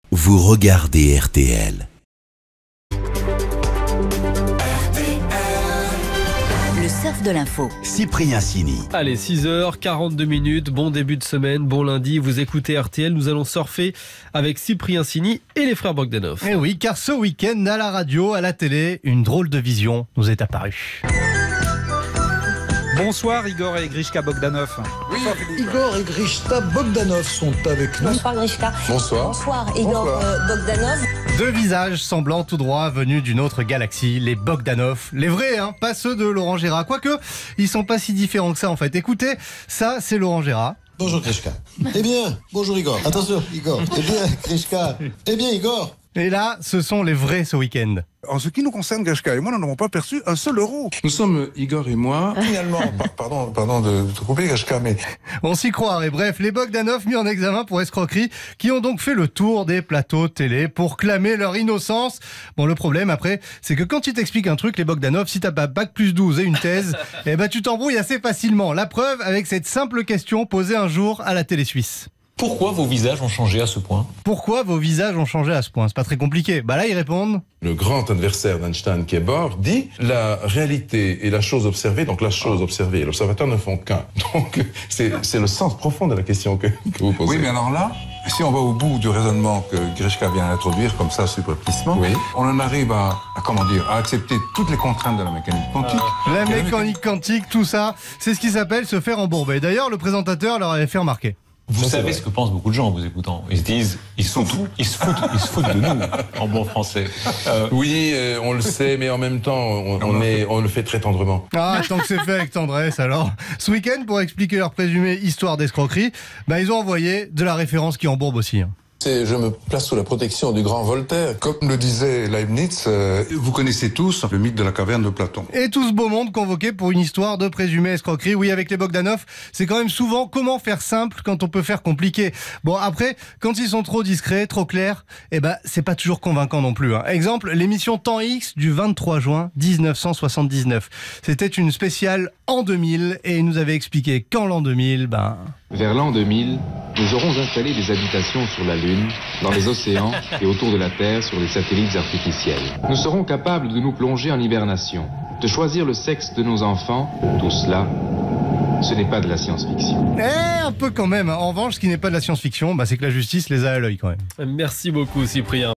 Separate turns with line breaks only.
Vous regardez RTL.
Le surf de l'info.
Cyprien Sini.
Allez, 6h42, bon début de semaine, bon lundi, vous écoutez RTL, nous allons surfer avec Cyprien Sini et les frères Bogdanov.
Eh oui, car ce week-end, à la radio, à la télé, une drôle de vision nous est apparue.
Bonsoir Igor et Grishka Bogdanov.
Oui, Igor et Grishka Bogdanov sont avec nous.
Bonsoir Grishka.
Bonsoir.
Bonsoir Igor Bogdanov.
Deux visages semblants tout droit venus d'une autre galaxie, les Bogdanov. Les vrais, hein, pas ceux de Laurent Gérard. Quoique, ils sont pas si différents que ça en fait. Écoutez, ça c'est Laurent Gérard.
Bonjour Grishka. Eh bien, bonjour Igor. Attention Igor. Eh bien Grishka. Eh bien Igor.
Et là, ce sont les vrais ce week-end.
En ce qui nous concerne, Grishka et moi, nous n'avons pas perçu un seul euro.
Nous sommes, Igor et moi...
Finalement, pardon de te couper Grishka, mais...
On s'y croirait. Bref, les Bogdanov mis en examen pour escroquerie, qui ont donc fait le tour des plateaux télé pour clamer leur innocence. Bon, le problème après, c'est que quand tu t'expliques un truc, les Bogdanov, si t'as pas bac+12 et une thèse, eh ben tu t'embrouilles assez facilement. La preuve avec cette simple question posée un jour à la télé suisse.
Pourquoi vos visages ont changé à ce point ?
Pourquoi vos visages ont changé à ce point ? C'est pas très compliqué. Bah là, ils répondent.
Le grand adversaire d'Einstein, qui est Bohr, dit la réalité et la chose observée, donc la chose observée et l'observateur ne font qu'un. Donc c'est le sens profond de la question que vous posez.
Oui, mais alors là, si on va au bout du raisonnement que Grishka vient d'introduire, comme ça, subrepticement,
Oui.
on en arrive à accepter toutes les contraintes de la mécanique quantique.
La mécanique quantique, tout ça, c'est ce qui s'appelle se faire embourber. D'ailleurs, le présentateur leur avait fait remarquer.
Vous
Ça, c'est
savez
vrai.
ce que pensent beaucoup de gens en vous écoutant. Ils se disent, ils se foutent de nous, en bon français.
Oui, on le sait, mais en même temps, on le fait très tendrement.
Ah, tant que c'est fait avec tendresse, alors. Ce week-end, pour expliquer leur présumée histoire d'escroquerie, bah, ils ont envoyé de la référence qui embourbe aussi.
Je me place sous la protection du grand Voltaire. Comme le disait Leibniz,
Vous connaissez tous le mythe de la caverne de Platon.
Et tout ce beau monde convoqué pour une histoire de présumée escroquerie. Oui, avec les Bogdanov, c'est quand même souvent comment faire simple quand on peut faire compliqué. Bon, après, quand ils sont trop discrets, trop clairs, eh ben, c'est pas toujours convaincant non plus. Exemple, l'émission Temps X du 23 juin 1979. C'était une spéciale en 2000 et ils nous avaient expliqué qu'en l'an 2000,
Vers l'an 2000, nous aurons installé des habitations sur la Lune, dans les océans et autour de la Terre sur des satellites artificiels. Nous serons capables de nous plonger en hibernation, de choisir le sexe de nos enfants. Tout cela, ce n'est pas de la science-fiction.
un peu quand même. En revanche, ce qui n'est pas de la science-fiction, c'est que la justice les a à l'œil quand même.
Merci beaucoup Cyprien.